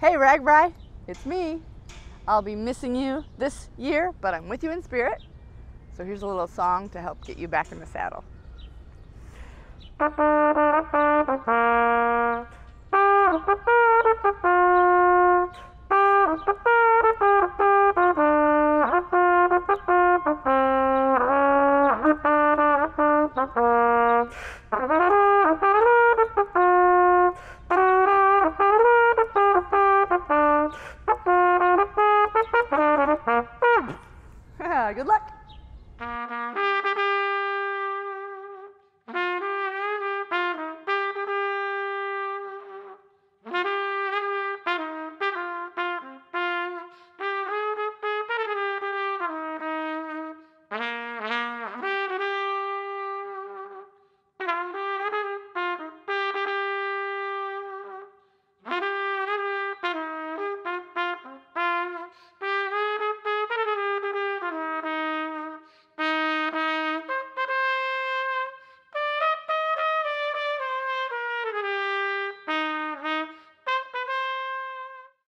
Hey Ragbrai, it's me. I'll be missing you this year, but I'm with you in spirit. So here's a little song to help get you back in the saddle.